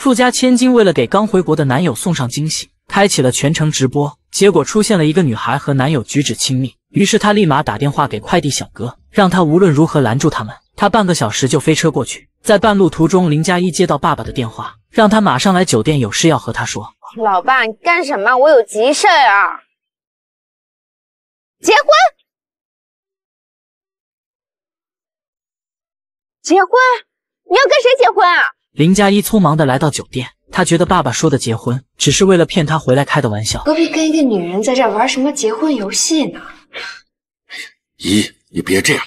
富家千金为了给刚回国的男友送上惊喜，开启了全程直播，结果出现了一个女孩和男友举止亲密，于是她立马打电话给快递小哥，让他无论如何拦住他们。他半个小时就飞车过去，在半路途中，林佳一接到爸爸的电话，让他马上来酒店，有事要和他说。 老爸，你干什么？我有急事啊！结婚？结婚？你要跟谁结婚啊？ 林佳一匆忙的来到酒店，他觉得爸爸说的结婚只是为了骗他回来开的玩笑， 何必跟一个女人在这玩什么结婚游戏呢？ 姨，你别这样。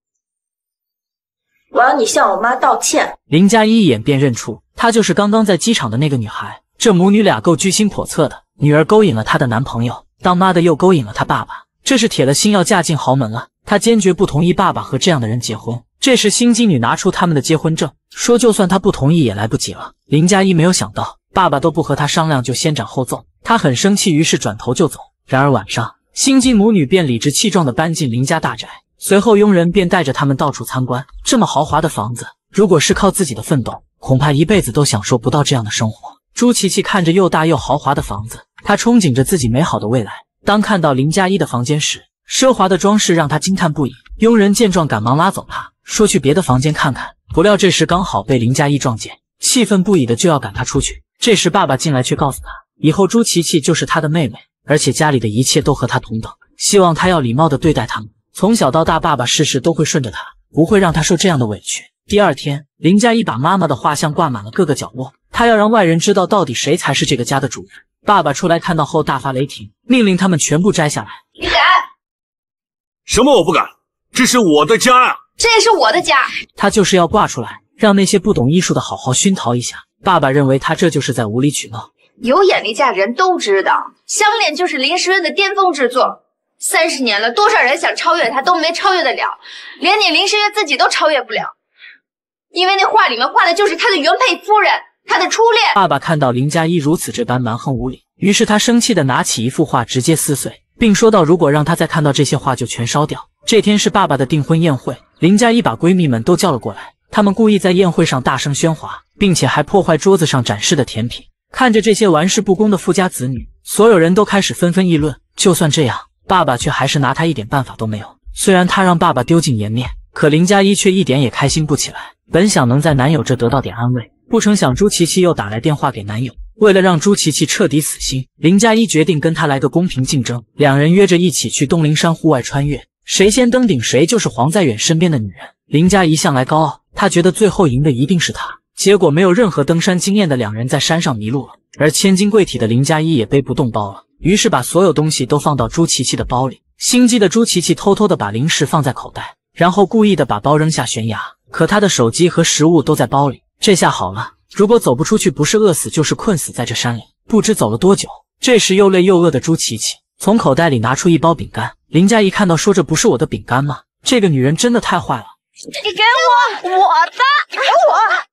我要你向我妈道歉。 林佳一一眼便认出，她就是刚刚在机场的那个女孩。这母女俩够居心叵测的，女儿勾引了她的男朋友，当妈的又勾引了她爸爸，这是铁了心要嫁进豪门了。她坚决不同意爸爸和这样的人结婚。这时新姬女拿出他们的结婚证，说就算她不同意也来不及了。林佳一没有想到，爸爸都不和她商量就先斩后奏，她很生气，于是转头就走。然而晚上，新姬母女便理直气壮地搬进林家大宅。随后佣人便带着他们到处参观，这么豪华的房子，如果是靠自己的奋斗，恐怕一辈子都享受不到这样的生活。朱琪琪看着又大又豪华的房子，她憧憬着自己美好的未来。当看到林佳一的房间时，奢华的装饰让她惊叹不已。佣人见状赶忙拉走她，说去别的房间看看。不料这时刚好被林佳一撞见，气愤不已的就要赶她出去。这时爸爸进来却告诉她，以后朱琪琪就是她的妹妹，而且家里的一切都和她同等，希望她要礼貌地对待他们。从小到大，爸爸事事都会顺着他，不会让他受这样的委屈。第二天，林佳一把妈妈的画像挂满了各个角落，他要让外人知道到底谁才是这个家的主人。爸爸出来看到后大发雷霆，命令他们全部摘下来。 你敢？ 什么我不敢？这是我的家啊！ 这也是我的家。 他就是要挂出来，让那些不懂艺术的好好熏陶一下。爸爸认为他这就是在无理取闹。 有眼力见的人都知道，项链就是林时润的巅峰之作。30年了，多少人想超越他都没超越得了，连你林时月自己都超越不了，因为那画里面画的就是他的原配夫人，他的初恋。 爸爸看到林佳一如此这般蛮横无理，于是他生气的拿起一幅画直接撕碎，并说道如果让他再看到这些画就全烧掉。这天是爸爸的订婚宴会，林佳一把闺蜜们都叫了过来，她们故意在宴会上大声喧哗，并且还破坏桌子上展示的甜品。看着这些玩世不恭的富家子女，所有人都开始纷纷议论。就算这样，爸爸却还是拿他一点办法都没有。虽然他让爸爸丢尽颜面，可林佳一却一点也开心不起来。本想能在男友这得到点安慰，不成想朱琪琪又打来电话给男友。为了让朱琪琪彻底死心，林佳一决定跟他来个公平竞争。两人约着一起去东陵山户外穿越，谁先登顶谁就是黄在远身边的女人。林佳一向来高傲，他觉得最后赢的一定是他。结果没有任何登山经验的两人在山上迷路了，而千金贵体的林佳一也背不动包了。于是把所有东西都放到朱琪琪的包里，心机的朱琪琪偷偷的把零食放在口袋，然后故意的把包扔下悬崖。可他的手机和食物都在包里，这下好了，如果走不出去，不是饿死就是困死在这山里。不知走了多久，这时又累又饿的朱琪琪从口袋里拿出一包饼干。林佳一看到说这不是我的饼干吗？这个女人真的太坏了。 你给我我的，给我。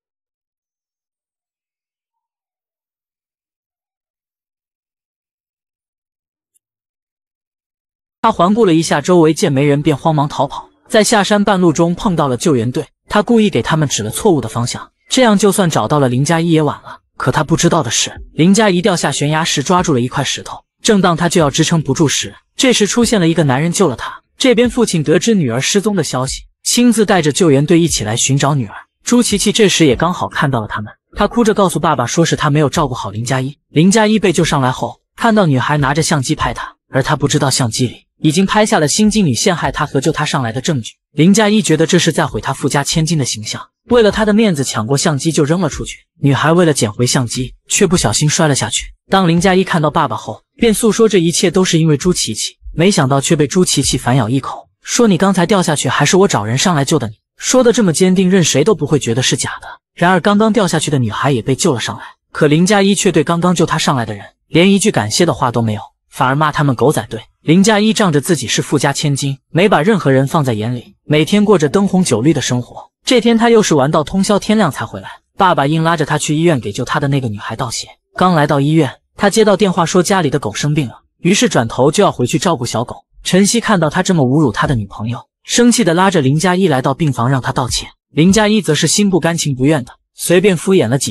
他环顾了一下周围，见没人便慌忙逃跑。在下山半路中碰到了救援队，他故意给他们指了错误的方向，这样就算找到了林佳一也晚了。可他不知道的是，林佳一掉下悬崖时抓住了一块石头，正当他就要支撑不住时，这时出现了一个男人救了他。这边父亲得知女儿失踪的消息，亲自带着救援队一起来寻找女儿。朱琪琪这时也刚好看到了他们，他哭着告诉爸爸说是他没有照顾好林佳一。林佳一被救上来后，看到女孩拿着相机拍他，而他不知道相机里已经拍下了新妓女陷害他和救他上来的证据。林佳一觉得这是在毁他富家千金的形象，为了他的面子抢过相机就扔了出去。女孩为了捡回相机，却不小心摔了下去。当林佳一看到爸爸后，便诉说这一切都是因为朱琪琪，没想到却被朱琪琪反咬一口，说你刚才掉下去还是我找人上来救的你。说的这么坚定，任谁都不会觉得是假的。然而刚刚掉下去的女孩也被救了上来，可林佳一却对刚刚救他上来的人连一句感谢的话都没有，反而骂他们狗仔队。林佳一仗着自己是富家千金，没把任何人放在眼里，每天过着灯红酒绿的生活。这天他又是玩到通宵天亮才回来，爸爸硬拉着他去医院给救他的那个女孩道谢。刚来到医院，他接到电话说家里的狗生病了，于是转头就要回去照顾小狗。陈曦看到他这么侮辱他的女朋友，生气的拉着林佳一来到病房让他道歉。林佳一则是心不甘情不愿的随便敷衍了几句，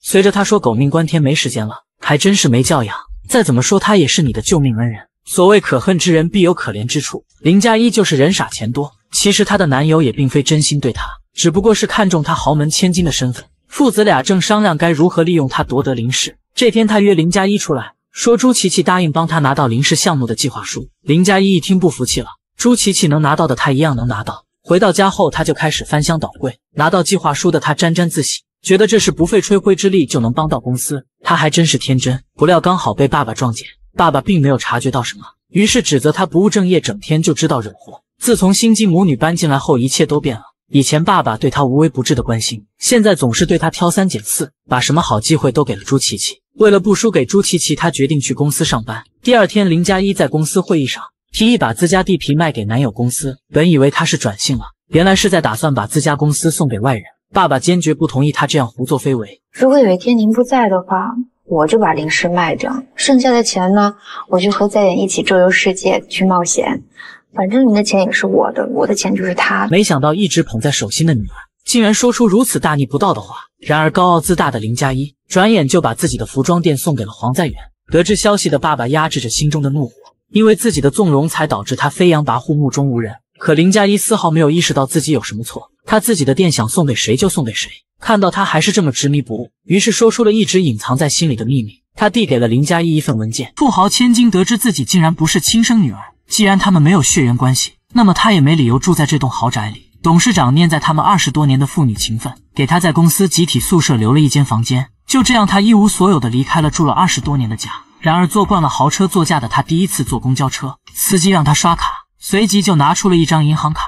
随着他说狗命关天没时间了，还真是没教养。再怎么说他也是你的救命恩人。所谓可恨之人必有可怜之处，林佳一就是人傻钱多。其实她的男友也并非真心对她，只不过是看中她豪门千金的身份。父子俩正商量该如何利用她夺得林氏。这天他约林佳一出来，说朱琪琪答应帮他拿到林氏项目的计划书。林佳一一听不服气了，朱琪琪能拿到的他一样能拿到。回到家后他就开始翻箱倒柜，拿到计划书的他沾沾自喜，觉得这是不费吹灰之力就能帮到公司。他还真是天真，不料刚好被爸爸撞见。爸爸并没有察觉到什么，于是指责他不务正业，整天就知道惹祸。自从心机母女搬进来后，一切都变了。以前爸爸对他无微不至的关心，现在总是对他挑三拣四，把什么好机会都给了朱琪琪。为了不输给朱琪琪，他决定去公司上班。第二天，林佳一在公司会议上提议把自家地皮卖给男友公司，本以为他是转性了，原来是在打算把自家公司送给外人。爸爸坚决不同意他这样胡作非为。 如果有一天您不在的话，我就把林氏卖掉，剩下的钱呢，我就和在远一起周游世界去冒险。反正您的钱也是我的，我的钱就是他的。 没想到一直捧在手心的女儿，竟然说出如此大逆不道的话。然而高傲自大的林佳一，转眼就把自己的服装店送给了黄在远。得知消息的爸爸压制着心中的怒火，因为自己的纵容才导致他飞扬跋扈，目中无人。可林佳一丝毫没有意识到自己有什么错，他自己的店想送给谁就送给谁。看到他还是这么执迷不悟，于是说出了一直隐藏在心里的秘密。他递给了林佳一一份文件。富豪千金得知自己竟然不是亲生女儿，既然他们没有血缘关系，那么他也没理由住在这栋豪宅里。董事长念在他们20多年的父女情分，给他在公司集体宿舍留了一间房间。就这样，他一无所有的离开了住了20多年的家。然而坐惯了豪车座驾的他，第一次坐公交车，司机让他刷卡，随即就拿出了一张银行卡。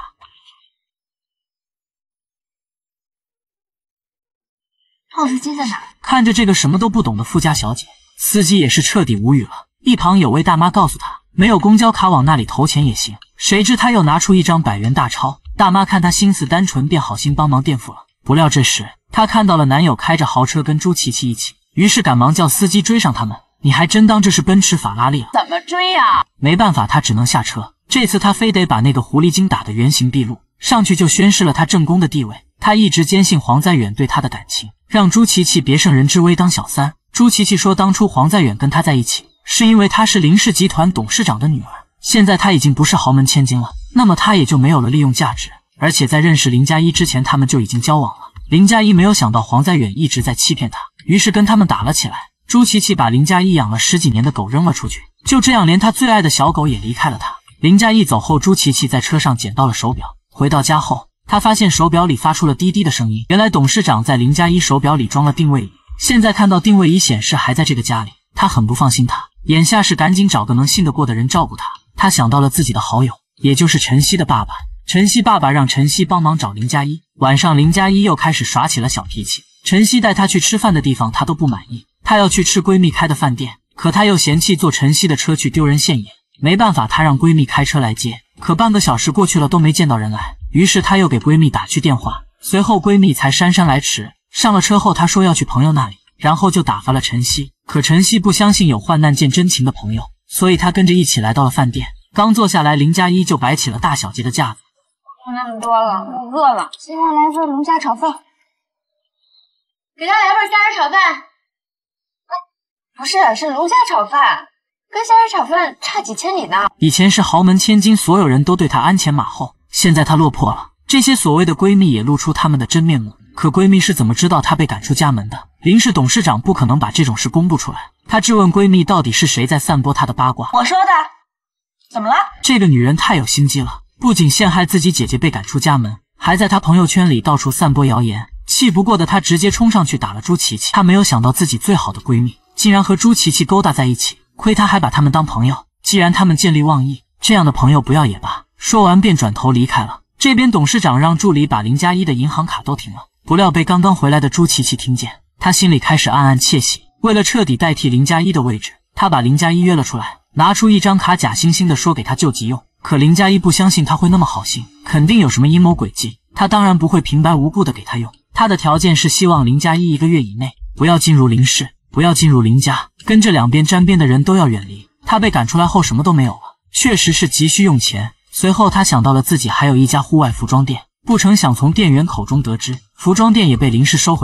POS机在哪？ 看着这个什么都不懂的富家小姐，司机也是彻底无语了。一旁有位大妈告诉他，没有公交卡往那里投钱也行。谁知他又拿出一张100元大钞，大妈看他心思单纯，便好心帮忙垫付了。不料这时她看到了男友开着豪车跟朱琪琪一起，于是赶忙叫司机追上他们。你还真当这是奔驰法拉利了？ 怎么追呀？ 没办法，他只能下车。这次他非得把那个狐狸精打得原形毕露，上去就宣示了他正宫的地位。他一直坚信黄在远对他的感情，让朱琪琪别胜任之威当小三。朱琪琪说，当初黄在远跟他在一起，是因为她是林氏集团董事长的女儿。现在她已经不是豪门千金了，那么她也就没有了利用价值。而且在认识林佳一之前，他们就已经交往了。林佳一没有想到黄在远一直在欺骗他，于是跟他们打了起来。朱琪琪把林佳一养了10几年的狗扔了出去，就这样连他最爱的小狗也离开了他。林佳一走后，朱琪琪在车上捡到了手表。回到家后，他发现手表里发出了滴滴的声音，原来董事长在林佳一手表里装了定位仪。现在看到定位仪显示还在这个家里，他很不放心他，眼下是赶紧找个能信得过的人照顾他。他想到了自己的好友，也就是晨曦的爸爸。晨曦爸爸让晨曦帮忙找林佳一。晚上林佳一又开始耍起了小脾气，晨曦带他去吃饭的地方他都不满意，他要去吃闺蜜开的饭店，可他又嫌弃坐晨曦的车去丢人现眼。没办法，他让闺蜜开车来接，可半个小时过去了都没见到人来，于是他又给闺蜜打去电话，随后闺蜜才姗姗来迟。上了车后，他说要去朋友那里，然后就打发了晨曦。可晨曦不相信有患难见真情的朋友，所以他跟着一起来到了饭店。刚坐下来，林佳一就摆起了大小姐的架子。 说那么多了，我饿了，先让来份龙虾炒饭，给他来份虾仁炒饭。不是，是龙虾炒饭，跟虾仁炒饭差几千里呢。 以前是豪门千金，所有人都对她鞍前马后，现在她落魄了，这些所谓的闺蜜也露出她们的真面目。可闺蜜是怎么知道她被赶出家门的？林氏董事长不可能把这种事公布出来。她质问闺蜜，到底是谁在散播她的八卦？ 我说的。怎么了？ 这个女人太有心机了，不仅陷害自己姐姐被赶出家门，还在她朋友圈里到处散播谣言。气不过的她直接冲上去打了朱琪琪。她没有想到自己最好的闺蜜竟然和朱琪琪勾搭在一起，亏她还把他们当朋友。既然他们见利忘义，这样的朋友不要也罢。说完便转头离开了。这边董事长让助理把林佳一的银行卡都停了，不料被刚刚回来的朱琪琪听见，她心里开始暗暗窃喜。为了彻底代替林佳一的位置，她把林佳一约了出来，拿出一张卡，假惺惺的说给她救急用。可林佳一不相信他会那么好心，肯定有什么阴谋诡计，他当然不会平白无故的给他用。他的条件是希望林佳一1个月以内不要进入林氏，不要进入林家，跟这两边沾边的人都要远离。他被赶出来后什么都没有了，确实是急需用钱。随后他想到了自己还有一家户外服装店，不成想从店员口中得知，服装店也被林氏收回去了。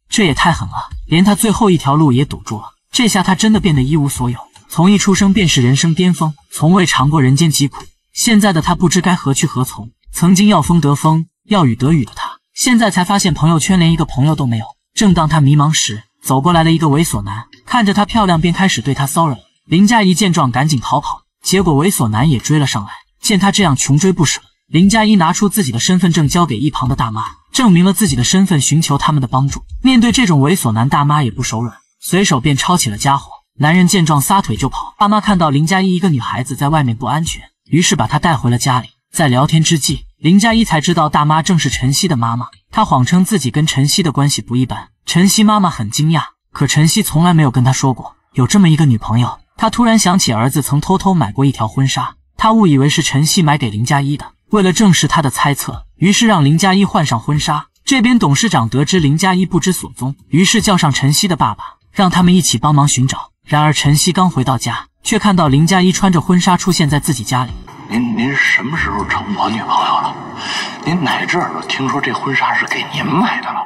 这也太狠了，连他最后一条路也堵住了。这下他真的变得一无所有，从一出生便是人生巅峰，从未尝过人间疾苦。现在的他不知该何去何从。曾经要风得风，要雨得雨的他，现在才发现朋友圈连一个朋友都没有。正当他迷茫时，走过来了一个猥琐男，看着她漂亮便开始对她骚扰。林佳怡见状赶紧逃跑，结果猥琐男也追了上来。见他这样穷追不舍，林佳怡拿出自己的身份证交给一旁的大妈，证明了自己的身份，寻求他们的帮助。面对这种猥琐男，大妈也不手软，随手便抄起了家伙。男人见状撒腿就跑。大妈看到林佳怡一个女孩子在外面不安全，于是把她带回了家里。在聊天之际，林佳怡才知道大妈正是晨曦的妈妈。她谎称自己跟晨曦的关系不一般，晨曦妈妈很惊讶，可晨曦从来没有跟她说过有这么一个女朋友。她突然想起儿子曾偷偷买过一条婚纱，她误以为是晨曦买给林佳怡的。为了证实她的猜测，于是让林佳怡换上婚纱。这边董事长得知林佳怡不知所踪，于是叫上晨曦的爸爸，让他们一起帮忙寻找。然而晨曦刚回到家，却看到林佳怡穿着婚纱出现在自己家里。 您什么时候成我女朋友了？您哪只耳朵听说这婚纱是给您买的了？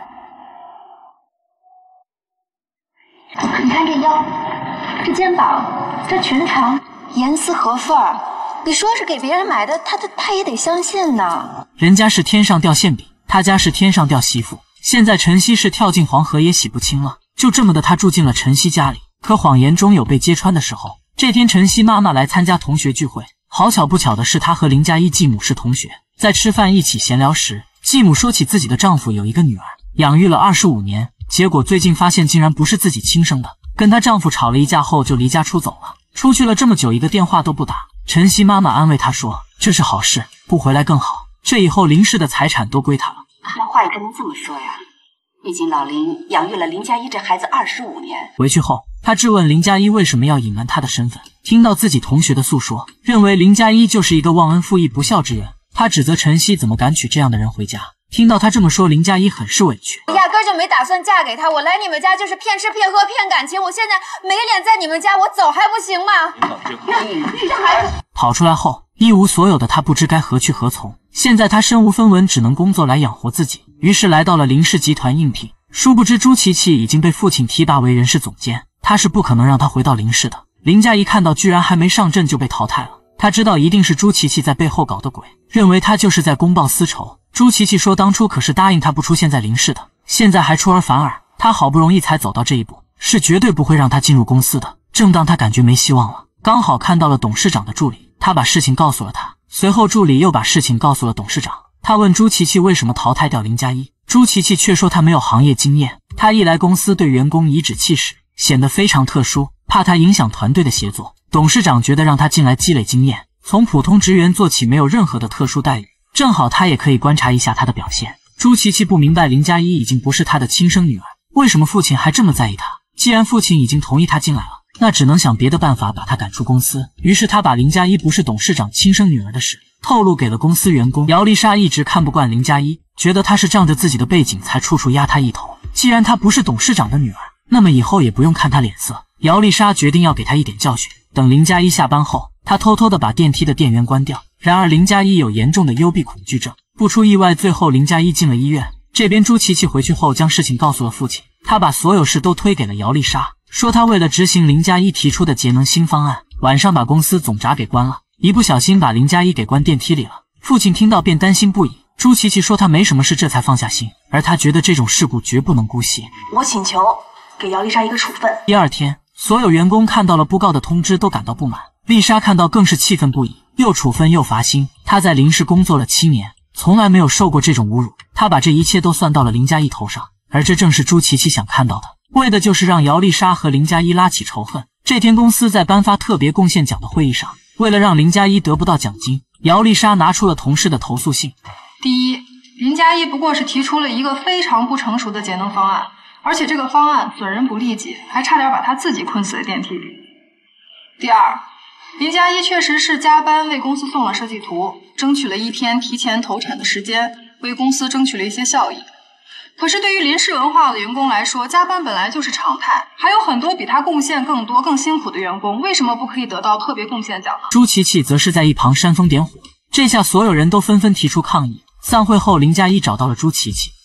你看这腰，这肩膀，这裙长，严丝合缝儿。你说是给别人买的，他也得相信呢。 人家是天上掉馅饼，他家是天上掉媳妇。现在晨曦是跳进黄河也洗不清了。就这么的，他住进了晨曦家里。可谎言终有被揭穿的时候。这天晨曦妈妈来参加同学聚会，好巧不巧的是，她和林佳怡继母是同学。在吃饭一起闲聊时，继母说起自己的丈夫有一个女儿，养育了25年，结果最近发现竟然不是自己亲生的。跟她丈夫吵了一架后就离家出走了，出去了这么久一个电话都不打。晨曦妈妈安慰她说，这是好事，不回来更好，这以后林氏的财产都归她了。 那话也不能这么说呀，毕竟老林养育了林佳怡这孩子25年。 回去后，他质问林佳怡为什么要隐瞒她的身份。听到自己同学的诉说，认为林佳怡就是一个忘恩负义不孝之人。他指责晨曦怎么敢娶这样的人回家。听到他这么说，林佳怡很是委屈。 我压根就没打算嫁给他，我来你们家就是骗吃骗喝骗感情，我现在没脸在你们家，我走还不行吗？你这孩子！ 跑出来后，一无所有的他不知该何去何从。现在他身无分文，只能工作来养活自己，于是来到了林氏集团应聘。殊不知朱琪琪已经被父亲提拔为人事总监，他是不可能让他回到林氏的。林佳怡看到居然还没上阵就被淘汰了，他知道一定是朱琪琪在背后搞的鬼，认为他就是在公报私仇。朱琪琪说当初可是答应他不出现在林氏的，现在还出尔反尔，他好不容易才走到这一步，是绝对不会让他进入公司的。正当他感觉没希望了，刚好看到了董事长的助理，他把事情告诉了他，随后助理又把事情告诉了董事长。他问朱琪琪为什么淘汰掉林佳怡，朱琪琪却说他没有行业经验，他一来公司对员工颐指气使，显得非常特殊，怕他影响团队的协作。董事长觉得让他进来积累经验，从普通职员做起，没有任何的特殊待遇，正好他也可以观察一下他的表现。朱琪琪不明白林佳怡已经不是他的亲生女儿，为什么父亲还这么在意他？既然父亲已经同意他进来了，那只能想别的办法把他赶出公司。于是他把林佳怡不是董事长亲生女儿的事透露给了公司员工。姚丽莎一直看不惯林佳怡，觉得她是仗着自己的背景才处处压她一头。既然她不是董事长的女儿，那么以后也不用看她脸色。姚丽莎决定要给她一点教训。等林佳怡下班后，她偷偷的把电梯的电源关掉。然而林佳怡有严重的幽闭恐惧症，不出意外，最后林佳怡进了医院。这边朱琪琪回去后将事情告诉了父亲，他把所有事都推给了姚丽莎，说他为了执行林佳怡提出的节能新方案，晚上把公司总闸给关了，一不小心把林佳怡给关电梯里了。父亲听到便担心不已。朱琪琪说他没什么事，这才放下心，而他觉得这种事故绝不能姑息。 我请求给姚丽莎一个处分。 第二天，所有员工看到了布告的通知都感到不满，丽莎看到更是气愤不已，又处分又罚薪。她在林氏工作了7年，从来没有受过这种侮辱，她把这一切都算到了林佳怡头上，而这正是朱琪琪想看到的，为的就是让姚丽莎和林佳怡拉起仇恨。这天公司在颁发特别贡献奖的会议上，为了让林佳怡得不到奖金，姚丽莎拿出了同事的投诉信。 第一，林佳怡不过是提出了一个非常不成熟的节能方案，而且这个方案损人不利己，还差点把她自己困死在电梯里。第二，林佳怡确实是加班为公司送了设计图，争取了1天提前投产的时间，为公司争取了一些效益。可是对于林氏文化的员工来说，加班本来就是常态，还有很多比他贡献更多、更辛苦的员工，为什么不可以得到特别贡献奖呢？ 朱琪琪则是在一旁煽风点火，这下所有人都纷纷提出抗议。散会后，林佳怡找到了朱琪琪，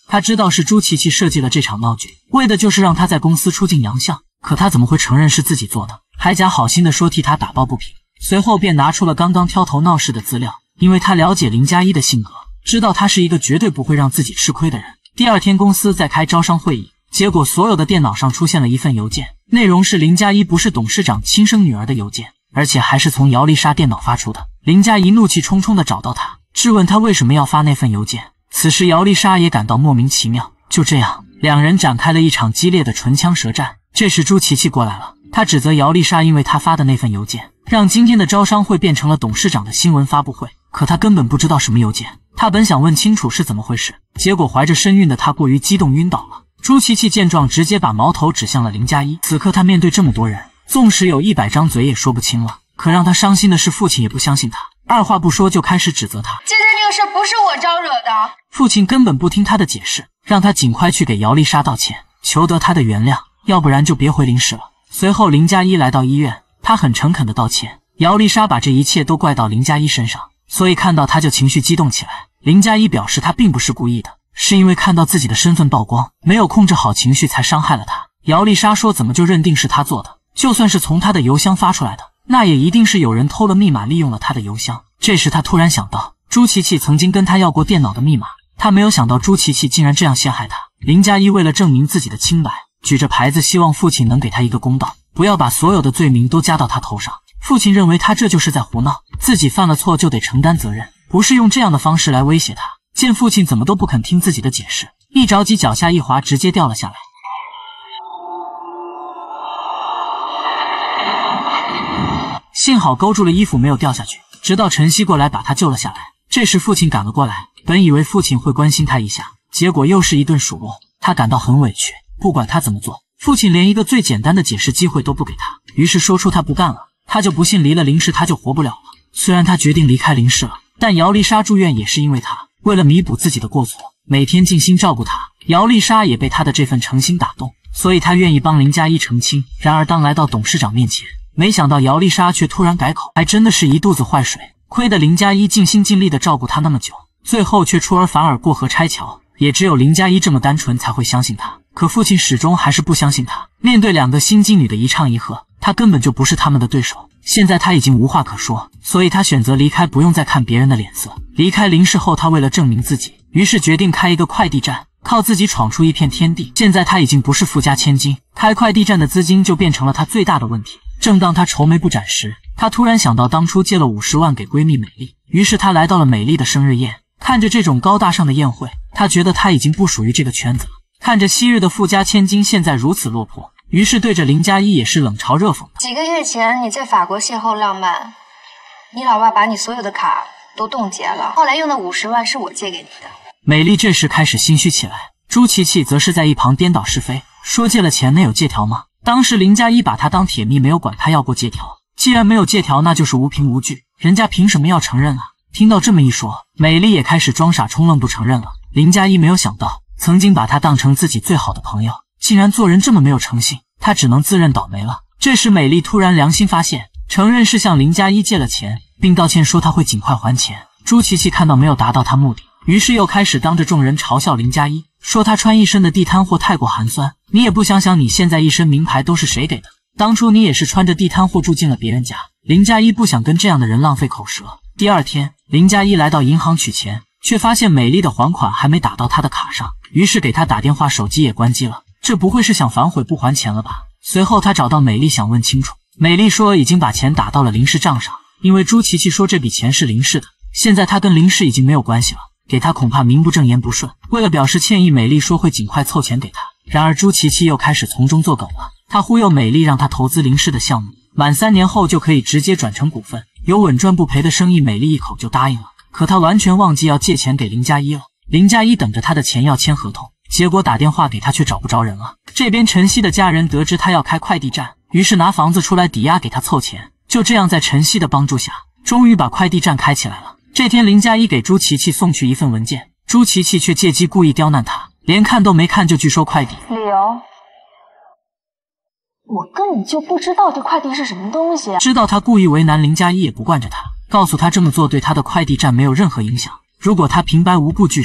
他知道是朱琪琪设计了这场闹剧，为的就是让他在公司出尽洋相。可他怎么会承认是自己做的，还假好心的说替他打抱不平。随后便拿出了刚刚挑头闹事的资料，因为他了解林佳一的性格，知道他是一个绝对不会让自己吃亏的人。第二天公司在开招商会议，结果所有的电脑上出现了一份邮件，内容是林佳一不是董事长亲生女儿的邮件，而且还是从姚丽莎电脑发出的。林佳一怒气冲冲地找到他，质问他为什么要发那份邮件。此时姚丽莎也感到莫名其妙。就这样，两人展开了一场激烈的唇枪舌战。这时朱琪琪过来了，他指责姚丽莎因为他发的那份邮件，让今天的招商会变成了董事长的新闻发布会。可他根本不知道什么邮件，他本想问清楚是怎么回事，结果怀着身孕的他过于激动晕倒了。朱琪琪见状，直接把矛头指向了林佳一。此刻他面对这么多人，纵使有100张嘴也说不清了。可让他伤心的是，父亲也不相信他，二话不说就开始指责他。 今天这个事不是我招惹的。 父亲根本不听他的解释，让他尽快去给姚丽莎道歉，求得她的原谅，要不然就别回林氏了。随后林佳一来到医院，他很诚恳的道歉。姚丽莎把这一切都怪到林佳一身上，所以看到他就情绪激动起来。林佳一表示他并不是故意的，是因为看到自己的身份曝光，没有控制好情绪才伤害了他。姚丽莎说怎么就认定是他做的？就算是从他的邮箱发出来的，那也一定是有人偷了密码利用了他的邮箱。这时他突然想到朱琪琪曾经跟他要过电脑的密码，他没有想到朱琪琪竟然这样陷害他。林佳一为了证明自己的清白，举着牌子希望父亲能给他一个公道，不要把所有的罪名都加到他头上。父亲认为他这就是在胡闹，自己犯了错就得承担责任，不是用这样的方式来威胁他。见父亲怎么都不肯听自己的解释，一着急脚下一滑，直接掉了下来。幸好勾住了衣服没有掉下去，直到晨曦过来把他救了下来。这时父亲赶了过来，本以为父亲会关心他一下，结果又是一顿数落。他感到很委屈，不管他怎么做，父亲连一个最简单的解释机会都不给他，于是说出他不干了。他就不信离了林氏他就活不了了。虽然他决定离开林氏了，但姚丽莎住院也是因为他，为了弥补自己的过错，每天尽心照顾他。姚丽莎也被他的这份诚心打动，所以他愿意帮林佳一澄清。然而当来到董事长面前，没想到姚丽莎却突然改口，还真的是一肚子坏水。亏得林佳一尽心尽力的照顾他那么久，最后却出尔反尔，过河拆桥。也只有林佳一这么单纯才会相信他，可父亲始终还是不相信他。面对两个新妓女的一唱一和，他根本就不是他们的对手。现在他已经无话可说，所以他选择离开，不用再看别人的脸色。离开林氏后，他为了证明自己，于是决定开一个快递站，靠自己闯出一片天地。现在他已经不是富家千金，开快递站的资金就变成了他最大的问题。正当他愁眉不展时，他突然想到当初借了50万给闺蜜美丽，于是他来到了美丽的生日宴。看着这种高大上的宴会，他觉得他已经不属于这个圈子了。看着昔日的富家千金现在如此落魄，于是对着林佳一也是冷嘲热讽。 几个月前你在法国邂逅浪漫，你老爸把你所有的卡都冻结了，后来用的50万是我借给你的。 美丽这时开始心虚起来，朱琪琪则是在一旁颠倒是非，说借了钱那有借条吗？当时林佳一把他当铁蜜，没有管他要过借条，既然没有借条，那就是无凭无据，人家凭什么要承认啊？听到这么一说，美丽也开始装傻充愣不承认了。林佳一没有想到，曾经把他当成自己最好的朋友，竟然做人这么没有诚信，他只能自认倒霉了。这时美丽突然良心发现，承认是向林佳一借了钱，并道歉说他会尽快还钱。朱琪琪看到没有达到他目的，于是又开始当着众人嘲笑林佳一，说他穿一身的地摊货太过寒酸，你也不想想你现在一身名牌都是谁给的，当初你也是穿着地摊货住进了别人家。林佳一不想跟这样的人浪费口舌。第二天，林佳一来到银行取钱，却发现美丽的还款还没打到他的卡上，于是给他打电话，手机也关机了。这不会是想反悔不还钱了吧？随后他找到美丽想问清楚，美丽说已经把钱打到了林氏账上，因为朱琪琪说这笔钱是林氏的，现在他跟林氏已经没有关系了，给他恐怕名不正言不顺。为了表示歉意，美丽说会尽快凑钱给他。然而朱琪琪又开始从中作梗了，他忽悠美丽让他投资林氏的项目，满3年后就可以直接转成股份，有稳赚不赔的生意。美丽一口就答应了，可他完全忘记要借钱给林佳一了。林佳一等着他的钱要签合同，结果打电话给他却找不着人了。这边晨曦的家人得知他要开快递站，于是拿房子出来抵押给他凑钱。就这样在晨曦的帮助下，终于把快递站开起来了。这天林佳一给朱琪琪送去一份文件，朱琪琪却借机故意刁难他，连看都没看就拒收快递。 理由？我根本就不知道这快递是什么东西。 知道他故意为难林佳一，也不惯着他，告诉他这么做对他的快递站没有任何影响，如果他平白无故拒收，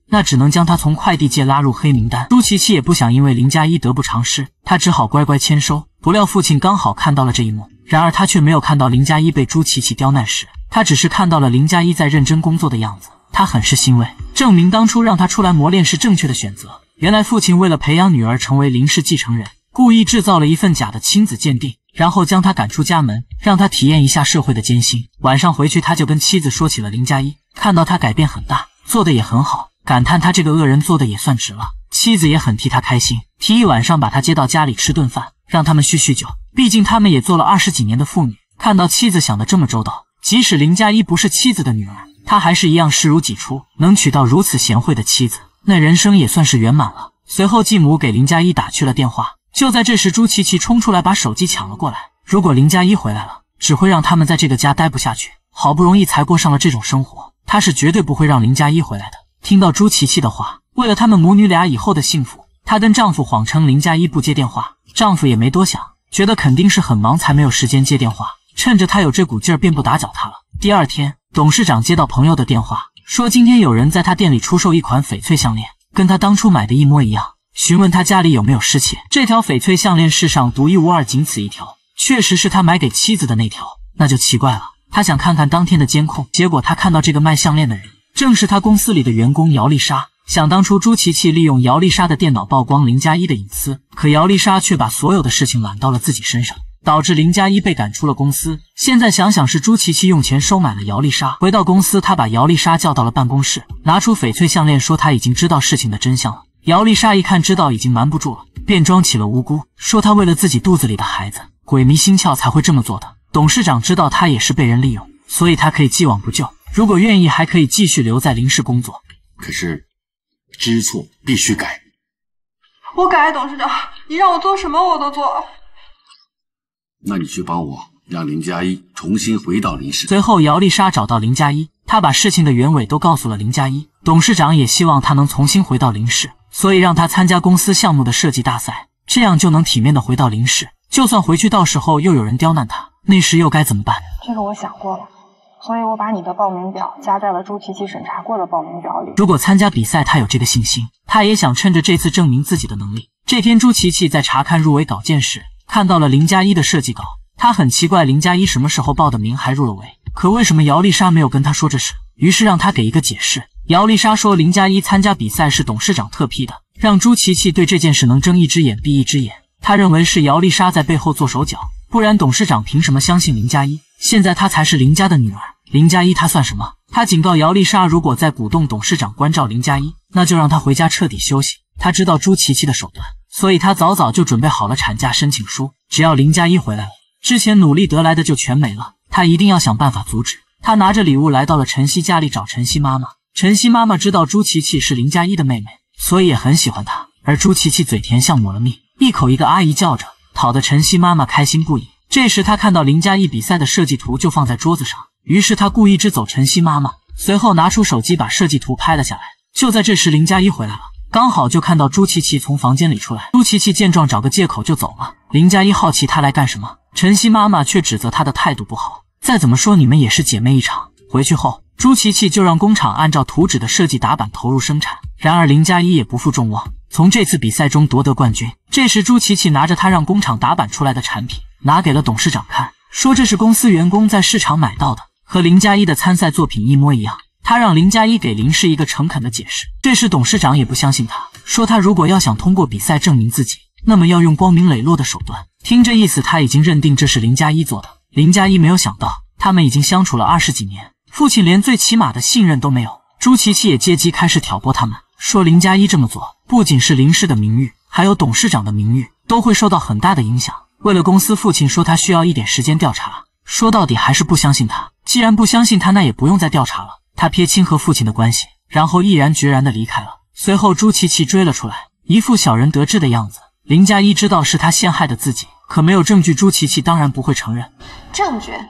那只能将他从快递界拉入黑名单。朱琪琪也不想因为林佳一得不偿失，他只好乖乖签收。不料父亲刚好看到了这一幕，然而他却没有看到林佳一被朱琪琪刁难时，他只是看到了林佳一在认真工作的样子。他很是欣慰，证明当初让他出来磨练是正确的选择。原来父亲为了培养女儿成为林氏继承人，故意制造了一份假的亲子鉴定，然后将他赶出家门，让他体验一下社会的艰辛。晚上回去，他就跟妻子说起了林佳一，看到他改变很大，做的也很好，感叹他这个恶人做的也算值了。妻子也很替他开心，提议晚上把他接到家里吃顿饭，让他们叙叙旧。毕竟他们也做了20几年的父女。看到妻子想得这么周到，即使林佳一不是妻子的女儿，他还是一样视如己出。能娶到如此贤惠的妻子，那人生也算是圆满了。随后继母给林佳一打去了电话。就在这时，朱琪琪冲出来把手机抢了过来。如果林佳一回来了，只会让他们在这个家待不下去。好不容易才过上了这种生活，他是绝对不会让林佳一回来的。听到朱琪琪的话，为了他们母女俩以后的幸福，她跟丈夫谎称林佳一不接电话。丈夫也没多想，觉得肯定是很忙才没有时间接电话，趁着她有这股劲儿便不打搅她了。第二天，董事长接到朋友的电话，说今天有人在他店里出售一款翡翠项链，跟他当初买的一模一样。询问他家里有没有失窃，这条翡翠项链世上独一无二，仅此一条，确实是他买给妻子的那条。那就奇怪了，他想看看当天的监控，结果他看到这个卖项链的人正是他公司里的员工姚丽莎。想当初朱琪琪利用姚丽莎的电脑曝光林佳一的隐私，可姚丽莎却把所有的事情揽到了自己身上，导致林佳一被赶出了公司。现在想想是朱琪琪用钱收买了姚丽莎。回到公司，他把姚丽莎叫到了办公室，拿出翡翠项链说他已经知道事情的真相了。姚丽莎一看知道已经瞒不住了，便装起了无辜，说她为了自己肚子里的孩子鬼迷心窍才会这么做的。董事长知道她也是被人利用，所以他可以既往不咎，如果愿意还可以继续留在林氏工作。 可是知错必须改。 我改，董事长，你让我做什么我都做。 那你去帮我让林佳一重新回到林氏。 随后姚丽莎找到林佳一，她把事情的原委都告诉了林佳一。董事长也希望他能重新回到林氏，所以让他参加公司项目的设计大赛，这样就能体面的回到林氏。就算回去到时候又有人刁难他，那时又该怎么办？ 这个我想过了，所以我把你的报名表加在了朱琪琪审查过的报名表里。 如果参加比赛他有这个信心，他也想趁着这次证明自己的能力。这天朱琪琪在查看入围稿件时，看到了林佳一的设计稿。他很奇怪林佳一什么时候报的名还入了围，可为什么姚丽莎没有跟他说这事？于是让他给一个解释。姚丽莎说林佳一参加比赛是董事长特批的，让朱琪琪对这件事能睁一只眼闭一只眼。他认为是姚丽莎在背后做手脚，不然董事长凭什么相信林佳一？现在她才是林家的女儿，林佳一她算什么？他警告姚丽莎，如果再鼓动董事长关照林佳一，那就让他回家彻底休息。他知道朱琪琪的手段，所以他早早就准备好了产假申请书。只要林佳一回来了，之前努力得来的就全没了，他一定要想办法阻止。他拿着礼物来到了晨曦家里找晨曦妈妈。晨曦妈妈知道朱琪琪是林佳一的妹妹，所以也很喜欢她。而朱琪琪嘴甜像抹了蜜，一口一个阿姨叫着，讨得晨曦妈妈开心不已。这时他看到林佳一比赛的设计图就放在桌子上，于是他故意支走晨曦妈妈，随后拿出手机把设计图拍了下来。就在这时林佳一回来了，刚好就看到朱琪琪从房间里出来。朱琪琪见状找个借口就走了。林佳一好奇她来干什么，晨曦妈妈却指责她的态度不好，再怎么说你们也是姐妹一场。回去后朱琪琪就让工厂按照图纸的设计打板投入生产，然而林佳一也不负众望，从这次比赛中夺得冠军。这时朱琪琪拿着她让工厂打板出来的产品拿给了董事长看，说这是公司员工在市场买到的，和林佳一的参赛作品一模一样。他让林佳一给林氏一个诚恳的解释。这时董事长也不相信他，说他如果要想通过比赛证明自己，那么要用光明磊落的手段。听这意思，他已经认定这是林佳一做的。林佳一没有想到，他们已经相处了20几年，父亲连最起码的信任都没有。朱琪琪也借机开始挑拨他们，说林佳一这么做，不仅是林氏的名誉，还有董事长的名誉都会受到很大的影响。为了公司，父亲说他需要一点时间调查，说到底还是不相信他。既然不相信他，那也不用再调查了。他撇清和父亲的关系，然后毅然决然地离开了。随后朱琪琪追了出来，一副小人得志的样子。林佳一知道是他陷害的自己，可没有证据，朱琪琪当然不会承认。 证据？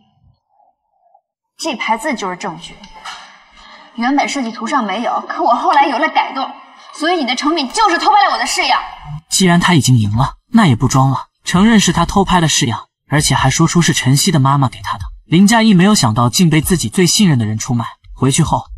这排字就是证据。原本设计图上没有，可我后来有了改动，所以你的成品就是偷拍了我的式样。 既然他已经赢了，那也不装了，承认是他偷拍了式样，而且还说出是晨曦的妈妈给他的。林佳一没有想到竟被自己最信任的人出卖。回去后，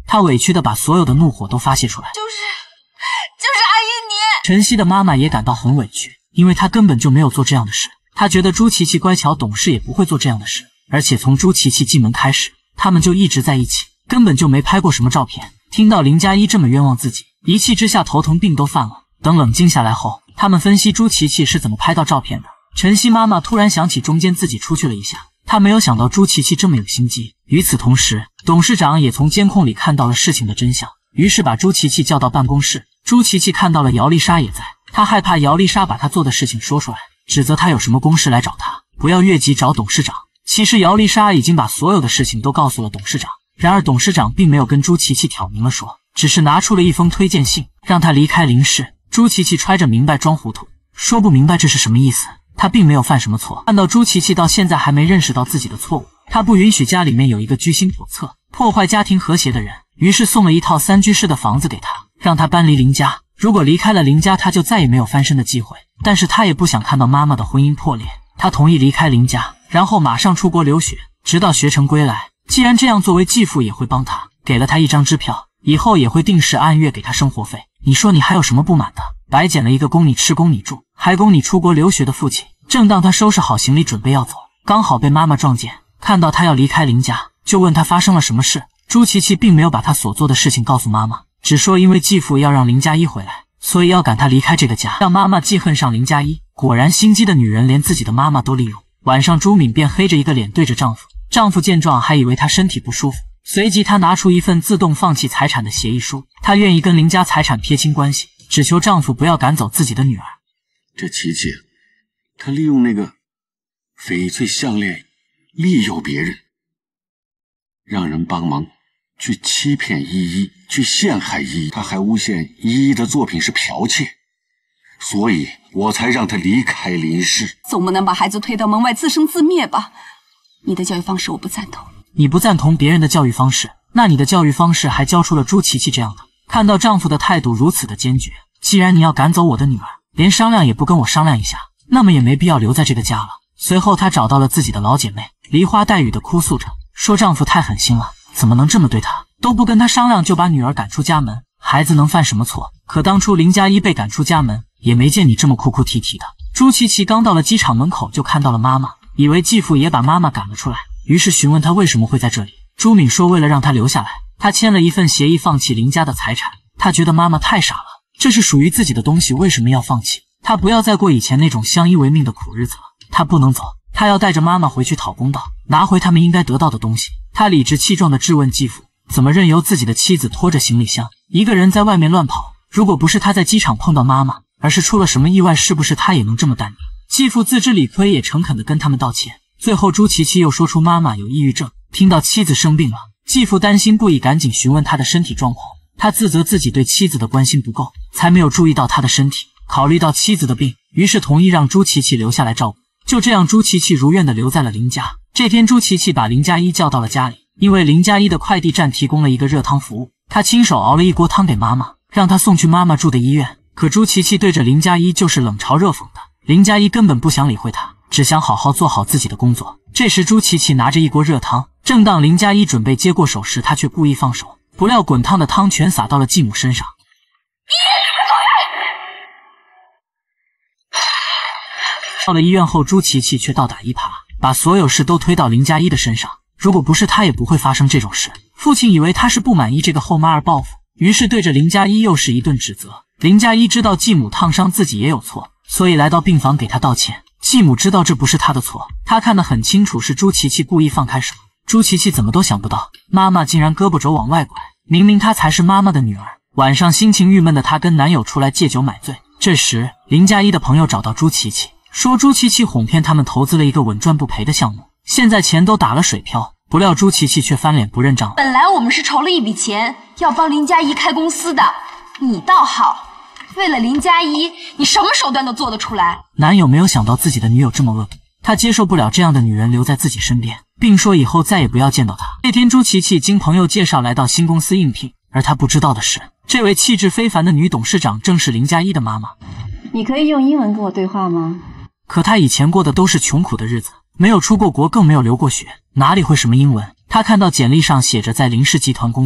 她委屈的把所有的怒火都发泄出来。 就是阿姨你。 晨曦的妈妈也感到很委屈，因为她根本就没有做这样的事。她觉得朱琪琪乖巧懂事，也不会做这样的事。而且从朱琪琪进门开始，他们就一直在一起，根本就没拍过什么照片。听到林佳一这么冤枉自己，一气之下头疼病都犯了。等冷静下来后，他们分析朱琪琪是怎么拍到照片的。晨曦妈妈突然想起中间自己出去了一下，她没有想到朱琪琪这么有心机。与此同时，董事长也从监控里看到了事情的真相，于是把朱琪琪叫到办公室。朱琪琪看到了姚丽莎也在，她害怕姚丽莎把她做的事情说出来，指责她有什么公事来找她，不要越级找董事长。其实姚丽莎已经把所有的事情都告诉了董事长，然而董事长并没有跟朱琪琪挑明了说，只是拿出了一封推荐信，让她离开林氏。朱琪琪揣着明白装糊涂，说不明白这是什么意思。她并没有犯什么错，看到朱琪琪到现在还没认识到自己的错误，她不允许家里面有一个居心叵测、破坏家庭和谐的人，于是送了一套3居室的房子给她，让她搬离林家。如果离开了林家，她就再也没有翻身的机会。但是她也不想看到妈妈的婚姻破裂，她同意离开林家，然后马上出国留学，直到学成归来。既然这样，作为继父也会帮她，给了她一张支票，以后也会定时按月给她生活费。你说你还有什么不满的？白捡了一个供你吃供你住还供你出国留学的父亲。正当他收拾好行李准备要走，刚好被妈妈撞见，看到他要离开林家，就问他发生了什么事。朱琪琪并没有把他所做的事情告诉妈妈，只说因为继父要让林佳一回来，所以要赶他离开这个家，让妈妈记恨上林佳一。果然心机的女人连自己的妈妈都利用。晚上朱敏便黑着一个脸对着丈夫，丈夫见状还以为她身体不舒服，随即她拿出一份自动放弃财产的协议书，她愿意跟林家财产撇清关系，只求丈夫不要赶走自己的女儿。 这琪琪，她利用那个翡翠项链利诱别人，让人帮忙去欺骗依依，去陷害依依，她还诬陷依依的作品是剽窃，所以我才让她离开林氏。 总不能把孩子推到门外自生自灭吧？你的教育方式我不赞同。 你不赞同别人的教育方式，那你的教育方式还教出了朱琪琪这样的。看到丈夫的态度如此的坚决，既然你要赶走我的女儿，连商量也不跟我商量一下，那么也没必要留在这个家了。随后她找到了自己的老姐妹，梨花带雨的哭诉着，说丈夫太狠心了，怎么能这么对她，都不跟她商量就把女儿赶出家门，孩子能犯什么错？可当初林佳一被赶出家门，也没见你这么哭哭啼啼的。朱琪琪刚到了机场门口就看到了妈妈，以为继父也把妈妈赶了出来，于是询问她为什么会在这里。朱敏说为了让她留下来，她签了一份协议放弃林家的财产。她觉得妈妈太傻了，这是属于自己的东西为什么要放弃？她不要再过以前那种相依为命的苦日子了。她不能走，她要带着妈妈回去讨公道，拿回他们应该得到的东西。她理直气壮地质问继父，怎么任由自己的妻子拖着行李箱一个人在外面乱跑？如果不是他在机场碰到妈妈，而是出了什么意外，是不是他也能这么淡定？继父自知理亏，也诚恳地跟他们道歉。最后朱琪琪又说出妈妈有抑郁症，听到妻子生病了，继父担心不已，赶紧询问她的身体状况。他自责自己对妻子的关心不够，才没有注意到她的身体。考虑到妻子的病，于是同意让朱琪琪留下来照顾。就这样，朱琪琪如愿地留在了林家。这天，朱琪琪把林佳一叫到了家里，因为林佳一的快递站提供了一个热汤服务，他亲手熬了一锅汤给妈妈，让她送去妈妈住的医院。可朱琪琪对着林佳一就是冷嘲热讽的，林佳一根本不想理会他，只想好好做好自己的工作。这时朱琪琪拿着一锅热汤，正当林佳一准备接过手时，他却故意放手，不料滚烫的汤全洒到了继母身上。到了医院后，朱琪琪却倒打一耙，把所有事都推到林佳一的身上。如果不是他，也不会发生这种事。父亲以为他是不满意这个后妈而报复，于是对着林佳一又是一顿指责。林佳一知道继母烫伤自己也有错，所以来到病房给他道歉。继母知道这不是他的错，他看得很清楚是朱琪琪故意放开手。朱琪琪怎么都想不到，妈妈竟然胳膊肘往外拐，明明她才是妈妈的女儿。晚上心情郁闷的她跟男友出来借酒买醉。这时林佳一的朋友找到朱琪琪，说朱琪琪哄骗他们投资了一个稳赚不赔的项目，现在钱都打了水漂。不料朱琪琪却翻脸不认账。 本来我们是筹了一笔钱，要帮林佳一开公司的，你倒好，为了林佳一，你什么手段都做得出来。 男友没有想到自己的女友这么恶毒，他接受不了这样的女人留在自己身边，并说以后再也不要见到她。这天朱琪琪经朋友介绍来到新公司应聘，而她不知道的是，这位气质非凡的女董事长正是林佳一的妈妈。 你可以用英文跟我对话吗？ 可她以前过的都是穷苦的日子，没有出过国，更没有流过血，哪里会什么英文？她看到简历上写着在林氏集团工作过，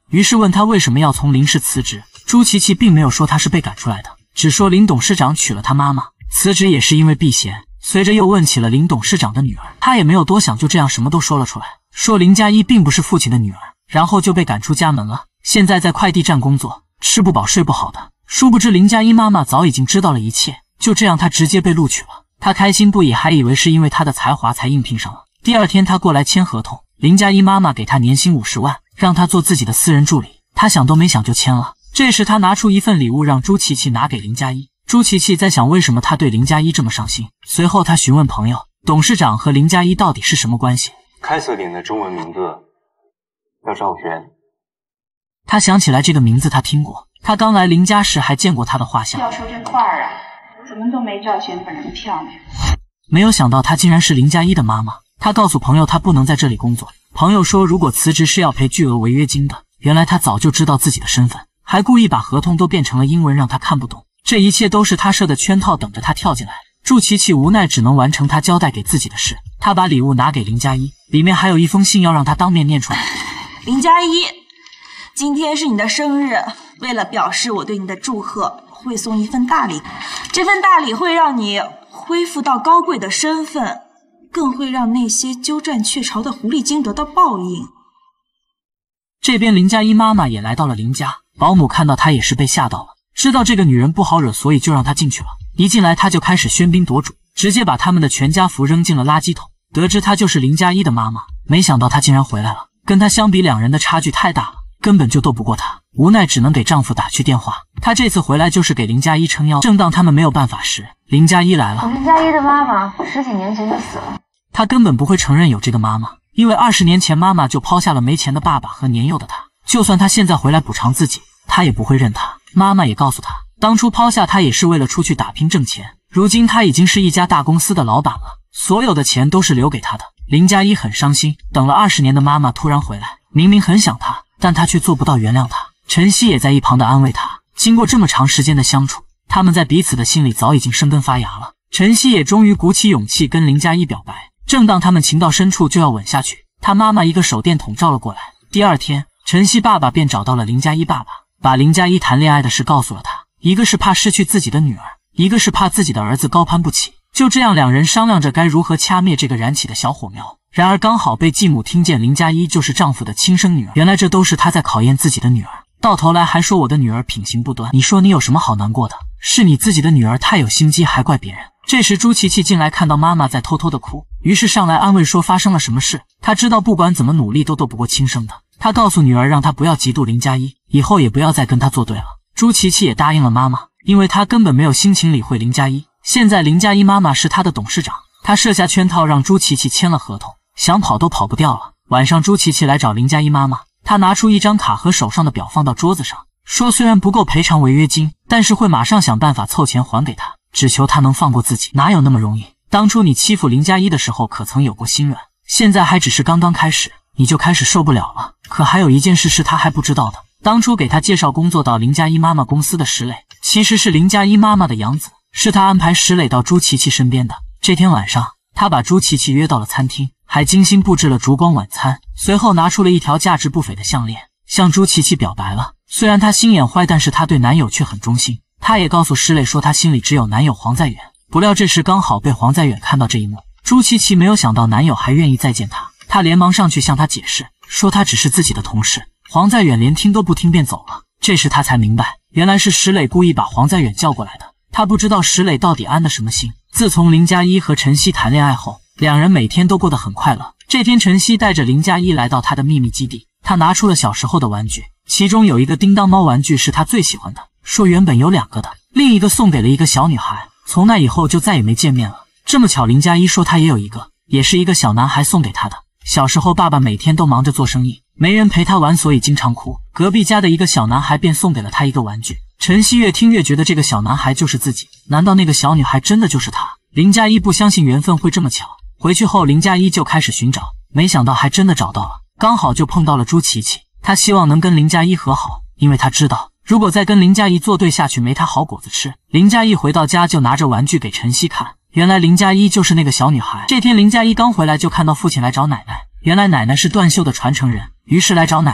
于是问他为什么要从林氏辞职。朱琪琪并没有说他是被赶出来的，只说林董事长娶了他妈妈，辞职也是因为避嫌。随着又问起了林董事长的女儿，他也没有多想，就这样什么都说了出来，说林佳一并不是父亲的女儿，然后就被赶出家门了，现在在快递站工作，吃不饱睡不好的。殊不知林佳一妈妈早已经知道了一切，就这样他直接被录取了。他开心不已，还以为是因为他的才华才应聘上了。第二天他过来签合同，林佳一妈妈给他年薪50万，让他做自己的私人助理，他想都没想就签了。这时他拿出一份礼物让朱琪琪拿给林佳一。朱琪琪在想为什么他对林佳一这么上心，随后他询问朋友，董事长和林佳一到底是什么关系。 开锁点的中文名字叫赵轩。 他想起来这个名字他听过，他刚来林家时还见过他的画像。 要说这画啊，怎么都没赵轩本人漂亮。 没有想到她竟然是林佳一的妈妈。他告诉朋友他不能在这里工作，朋友说如果辞职是要赔巨额违约金的。原来他早就知道自己的身份，还故意把合同都变成了英文让他看不懂。这一切都是他设的圈套，等着他跳进来。祝琪琪无奈只能完成他交代给自己的事，他把礼物拿给林佳一，里面还有一封信要让他当面念出来。 林佳一，今天是你的生日，为了表示我对你的祝贺，会送一份大礼。这份大礼会让你恢复到高贵的身份，更会让那些鸠占鹊巢的狐狸精得到报应。 这边林佳一妈妈也来到了林家，保姆看到她也是被吓到了，知道这个女人不好惹，所以就让她进去了。一进来她就开始喧宾夺主，直接把他们的全家福扔进了垃圾桶。得知她就是林佳一的妈妈，没想到她竟然回来了。跟她相比，两人的差距太大了，根本就斗不过她，无奈只能给丈夫打去电话。她这次回来就是给林佳一撑腰。正当他们没有办法时，林佳一来了。 林佳一的妈妈10几年前就死了， 她根本不会承认有这个妈妈，因为20年前妈妈就抛下了没钱的爸爸和年幼的她。就算她现在回来补偿自己，她也不会认她。妈妈也告诉她，当初抛下她也是为了出去打拼挣钱，如今她已经是一家大公司的老板了，所有的钱都是留给她的。林佳一很伤心，等了20年的妈妈突然回来，明明很想她，但她却做不到原谅她。陈曦也在一旁的安慰她。经过这么长时间的相处，他们在彼此的心里早已经生根发芽了。陈曦也终于鼓起勇气跟林佳一表白。正当他们情到深处就要吻下去，他妈妈一个手电筒照了过来。第二天，陈曦爸爸便找到了林佳一爸爸，把林佳一谈恋爱的事告诉了他，一个是怕失去自己的女儿，一个是怕自己的儿子高攀不起。就这样，两人商量着该如何掐灭这个燃起的小火苗。然而刚好被继母听见林佳一就是丈夫的亲生女儿，原来这都是他在考验自己的女儿，到头来还说我的女儿品行不端。你说你有什么好难过的？是你自己的女儿太有心机，还怪别人。这时朱琪琪进来，看到妈妈在偷偷的哭，于是上来安慰说发生了什么事。她知道不管怎么努力都斗不过亲生的，她告诉女儿让她不要嫉妒林佳一，以后也不要再跟她作对了。朱琪琪也答应了妈妈，因为她根本没有心情理会林佳一。现在林佳一妈妈是她的董事长，她设下圈套让朱琪琪签了合同，想跑都跑不掉了。晚上朱琪琪来找林佳一妈妈，她拿出一张卡和手上的表放到桌子上，说虽然不够赔偿违约金，但是会马上想办法凑钱还给她，只求她能放过自己。哪有那么容易？当初你欺负林佳一的时候可曾有过心软？现在还只是刚刚开始，你就开始受不了了。可还有一件事是她还不知道的，当初给她介绍工作到林佳一妈妈公司的石磊，其实是林佳一妈妈的养子，是她安排石磊到朱琪琪身边的。这天晚上，她把朱琪琪约到了餐厅，还精心布置了烛光晚餐，随后拿出了一条价值不菲的项链，向朱琪琪表白了。虽然她心眼坏，但是她对男友却很忠心。她也告诉石磊说她心里只有男友黄在远。不料这时刚好被黄在远看到这一幕，朱琪琪没有想到男友还愿意再见她，她连忙上去向他解释，说他只是自己的同事。黄在远连听都不听便走了。这时她才明白，原来是石磊故意把黄在远叫过来的。她不知道石磊到底安的什么心。自从林佳一和陈曦谈恋爱后，两人每天都过得很快乐。这天陈曦带着林佳一来到她的秘密基地，她拿出了小时候的玩具，其中有一个叮当猫玩具是她最喜欢的，说原本有2个的，另一个送给了一个小女孩，从那以后就再也没见面了。这么巧，林佳一说她也有一个，也是一个小男孩送给她的。小时候爸爸每天都忙着做生意，没人陪他玩，所以经常哭。隔壁家的一个小男孩便送给了他一个玩具。陈曦越听越觉得这个小男孩就是自己，难道那个小女孩真的就是他？林佳一不相信缘分会这么巧。回去后林佳一就开始寻找，没想到还真的找到了，刚好就碰到了朱琪琪。他希望能跟林佳一和好，因为他知道如果再跟林佳一作对下去没他好果子吃。林佳一回到家就拿着玩具给陈曦看，原来林佳一就是那个小女孩。这天林佳一刚回来就看到父亲来找奶奶，原来奶奶是段秀的传承人，于是来找奶奶。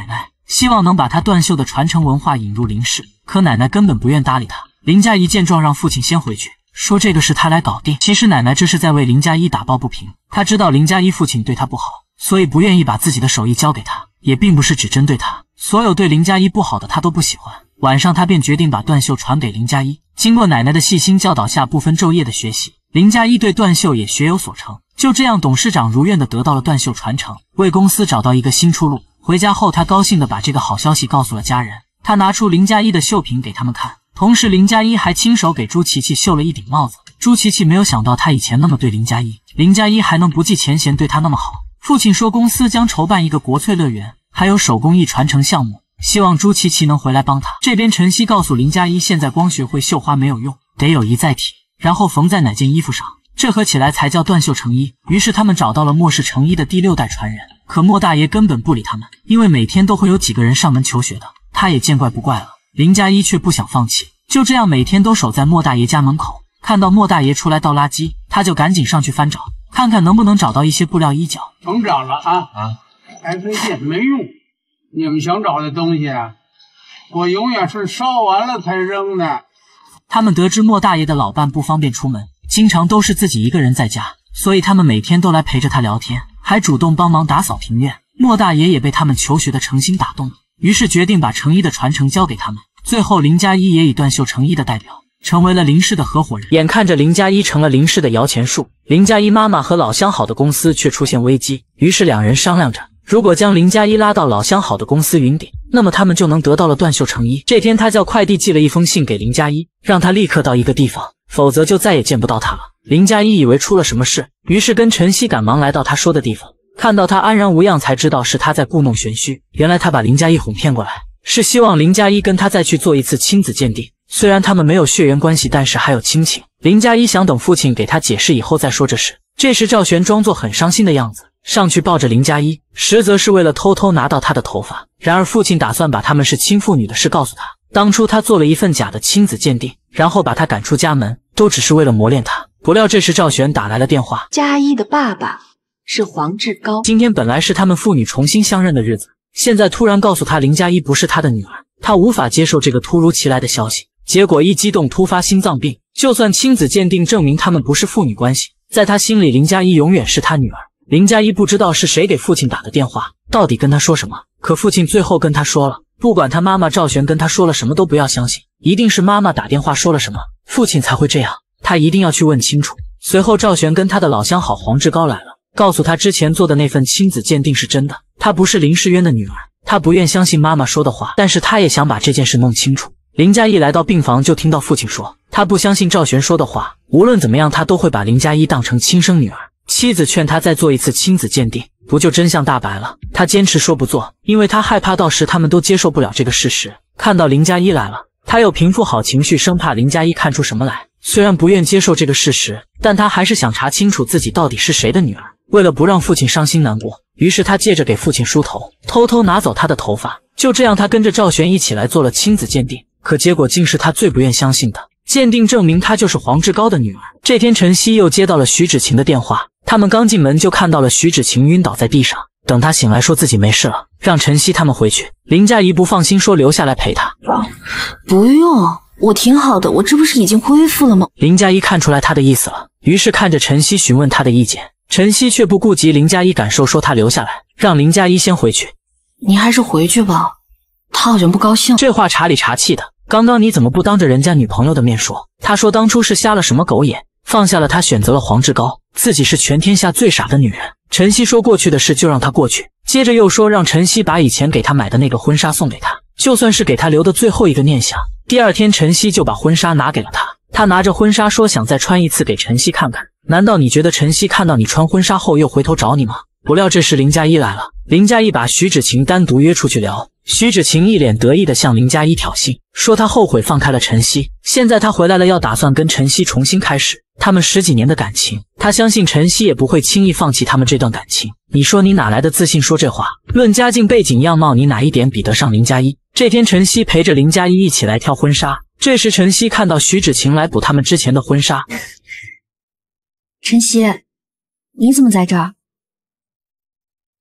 希望能把他断袖的传承文化引入林氏，可奶奶根本不愿搭理他。林佳怡见状，让父亲先回去，说这个事他来搞定。其实奶奶这是在为林佳怡打抱不平，她知道林佳怡父亲对她不好，所以不愿意把自己的手艺交给他，也并不是只针对他，所有对林佳怡不好的他都不喜欢。晚上他便决定把断袖传给林佳怡，经过奶奶的细心教导下，不分昼夜的学习，林佳怡对断袖也学有所成。就这样，董事长如愿的得到了断袖传承，为公司找到一个新出路。回家后，他高兴地把这个好消息告诉了家人。他拿出林佳怡的绣品给他们看，同时林佳怡还亲手给朱琪琪绣了一顶帽子。朱琪琪没有想到他以前那么对林佳怡，林佳怡还能不计前嫌对他那么好。父亲说公司将筹办一个国粹乐园，还有手工艺传承项目，希望朱琪琪能回来帮他。这边晨曦告诉林佳怡，现在光学会绣花没有用，得有一载体，然后缝在哪件衣服上，这合起来才叫断袖成衣。于是他们找到了莫氏成衣的第6代传人，可莫大爷根本不理他们，因为每天都会有几个人上门求学的，他也见怪不怪了。林佳怡却不想放弃，就这样每天都守在莫大爷家门口，看到莫大爷出来倒垃圾，他就赶紧上去翻找，看看能不能找到一些布料衣角。 成长了还费劲没用，你们想找的东西我永远是烧完了才扔的。 他们得知莫大爷的老伴不方便出门，经常都是自己一个人在家，所以他们每天都来陪着他聊天，还主动帮忙打扫庭院。莫大爷也被他们求学的诚心打动了，于是决定把成衣的传承交给他们。最后林佳怡也以断袖成衣的代表成为了林氏的合伙人。眼看着林佳怡成了林氏的摇钱树，林佳怡妈妈和老相好的公司却出现危机，于是两人商量着，如果将林佳怡拉到老相好的公司云顶，那么他们就能得到了断袖成衣。这天他叫快递寄了一封信给林佳怡，让她立刻到一个地方，否则就再也见不到他了。林佳怡以为出了什么事，于是跟晨曦赶忙来到他说的地方，看到他安然无恙，才知道是他在故弄玄虚。原来他把林佳怡哄骗过来，是希望林佳怡跟他再去做一次亲子鉴定。虽然他们没有血缘关系，但是还有亲情。林佳怡想等父亲给他解释以后再说这事。这时赵璇装作很伤心的样子，上去抱着林佳怡，实则是为了偷偷拿到她的头发。然而父亲打算把他们是亲父女的事告诉他，当初他做了一份假的亲子鉴定，然后把他赶出家门，都只是为了磨练他。不料这时赵璇打来了电话， 佳怡的爸爸是黄志高。 今天本来是他们父女重新相认的日子，现在突然告诉他林佳怡不是他的女儿，他无法接受这个突如其来的消息，结果一激动突发心脏病。就算亲子鉴定证明他们不是父女关系，在他心里林佳怡永远是他女儿。林佳怡不知道是谁给父亲打的电话，到底跟他说什么，可父亲最后跟他说了，不管他妈妈赵璇跟他说了什么都不要相信，一定是妈妈打电话说了什么，父亲才会这样，他一定要去问清楚。随后赵璇跟他的老相好黄志高来了，告诉他之前做的那份亲子鉴定是真的，他不是林世渊的女儿。他不愿相信妈妈说的话，但是他也想把这件事弄清楚。林佳怡来到病房，就听到父亲说，他不相信赵璇说的话，无论怎么样他都会把林佳怡当成亲生女儿。妻子劝他再做一次亲子鉴定，不就真相大白了？他坚持说不做，因为他害怕到时他们都接受不了这个事实。看到林佳怡来了，他又平复好情绪，生怕林佳怡看出什么来。虽然不愿接受这个事实，但他还是想查清楚自己到底是谁的女儿。为了不让父亲伤心难过，于是他借着给父亲梳头，偷偷拿走他的头发。就这样，他跟着赵璇一起来做了亲子鉴定。可结果竟是他最不愿相信的，鉴定证明她就是黄志高的女儿。这天晨曦又接到了徐芷晴的电话，他们刚进门就看到了徐芷晴晕倒在地上。等她醒来说自己没事了，让晨曦他们回去。林佳怡不放心，说留下来陪她。 不用，我挺好的，我这不是已经恢复了吗？ 林佳怡看出来他的意思了，于是看着晨曦询问他的意见。晨曦却不顾及林佳怡感受，说他留下来，让林佳怡先回去。 你还是回去吧，他好像不高兴。 这话茶里茶气的，刚刚你怎么不当着人家女朋友的面说？他说当初是瞎了什么狗眼，放下了他，选择了黄志高，自己是全天下最傻的女人。晨曦说过去的事就让他过去，接着又说让晨曦把以前给他买的那个婚纱送给他，就算是给他留的最后一个念想。第二天晨曦就把婚纱拿给了他，他拿着婚纱说想再穿一次给晨曦看看。难道你觉得晨曦看到你穿婚纱后又回头找你吗？不料这时林佳怡来了，林佳怡把徐芷晴单独约出去聊。徐芷晴一脸得意地向林佳怡挑衅，说她后悔放开了晨曦，现在她回来了，要打算跟晨曦重新开始。他们10几年的感情，她相信晨曦也不会轻易放弃他们这段感情。你说你哪来的自信说这话？论家境背景样貌，你哪一点比得上林佳怡？这天晨曦陪着林佳怡一起来挑婚纱，这时晨曦看到徐芷晴来补他们之前的婚纱。 晨曦，你怎么在这儿？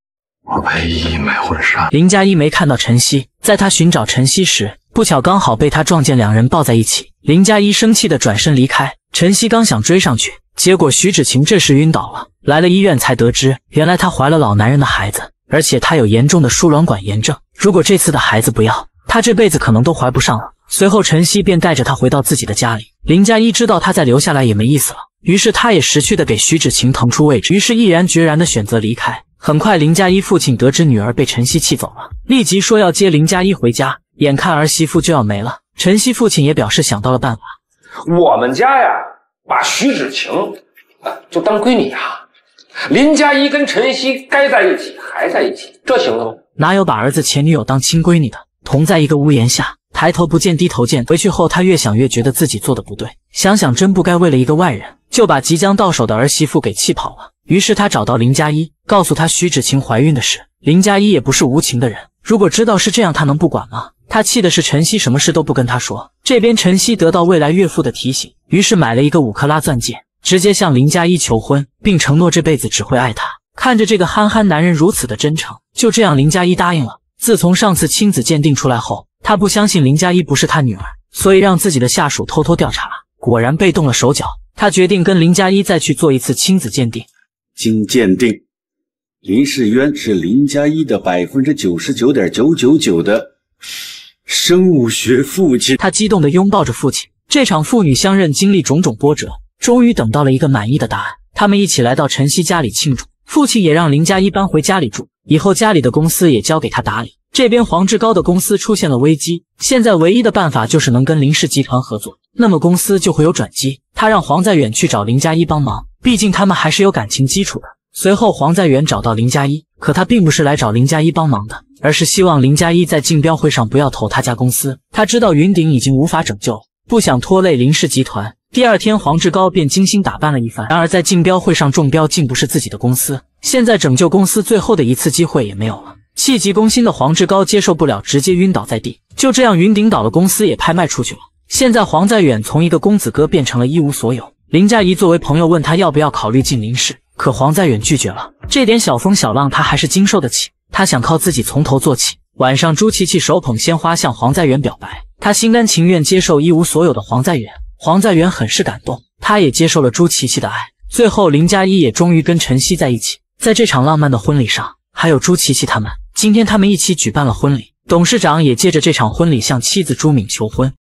我陪依依买婚纱。 林佳一没看到晨曦，在他寻找晨曦时，不巧刚好被他撞见两人抱在一起。林佳一生气地转身离开，晨曦刚想追上去，结果徐芷晴这时晕倒了。来了医院才得知，原来她怀了老男人的孩子，而且她有严重的输卵管炎症。如果这次的孩子不要，她这辈子可能都怀不上了。随后晨曦便带着她回到自己的家里。林佳一知道她再留下来也没意思了，于是他也识趣地给徐芷晴腾出位置，于是毅然决然地选择离开。很快林佳一父亲得知女儿被晨曦气走了，立即说要接林佳一回家。眼看儿媳妇就要没了，晨曦父亲也表示想到了办法。 我们家呀，把徐芷晴就当闺女呀。林佳一跟晨曦该在一起还在一起，这行了吗？ 哪有把儿子前女友当亲闺女的？同在一个屋檐下，抬头不见低头见。回去后他越想越觉得自己做的不对，想想真不该为了一个外人就把即将到手的儿媳妇给气跑了。于是他找到林佳一，告诉他徐芷晴怀孕的事。林佳一也不是无情的人，如果知道是这样，他能不管吗？他气的是晨曦什么事都不跟他说。这边晨曦得到未来岳父的提醒，于是买了一个5克拉钻戒，直接向林佳一求婚，并承诺这辈子只会爱她。看着这个憨憨男人如此的真诚，就这样林佳一答应了。自从上次亲子鉴定出来后，他不相信林佳一不是他女儿，所以让自己的下属偷偷调查，果然被动了手脚。他决定跟林佳一再去做一次亲子鉴定。 经鉴定，林世渊是林佳一的99.999%的生物学父亲。 他激动地拥抱着父亲。这场父女相认经历种种波折，终于等到了一个满意的答案。他们一起来到晨曦家里庆祝，父亲也让林佳一搬回家里住，以后家里的公司也交给他打理。这边黄志高的公司出现了危机，现在唯一的办法就是能跟林氏集团合作，那么公司就会有转机。他让黄在远去找林佳一帮忙，毕竟他们还是有感情基础的。随后黄在远找到林佳一，可他并不是来找林佳一帮忙的，而是希望林佳一在竞标会上不要投他家公司。他知道云顶已经无法拯救了，不想拖累林氏集团。第二天黄志高便精心打扮了一番，然而在竞标会上中标竟不是自己的公司，现在拯救公司最后的一次机会也没有了。气急攻心的黄志高接受不了，直接晕倒在地。就这样云顶倒了，公司也拍卖出去了。现在黄在远从一个公子哥变成了一无所有。林佳怡作为朋友问他要不要考虑进林氏，可黄在远拒绝了。这点小风小浪他还是经受得起，他想靠自己从头做起。晚上朱琪琪手捧鲜花向黄在远表白，他心甘情愿接受一无所有的黄在远。黄在远很是感动，他也接受了朱琪琪的爱。最后林佳怡也终于跟晨曦在一起。在这场浪漫的婚礼上，还有朱琪琪他们。今天他们一起举办了婚礼，董事长也借着这场婚礼向妻子朱敏求婚。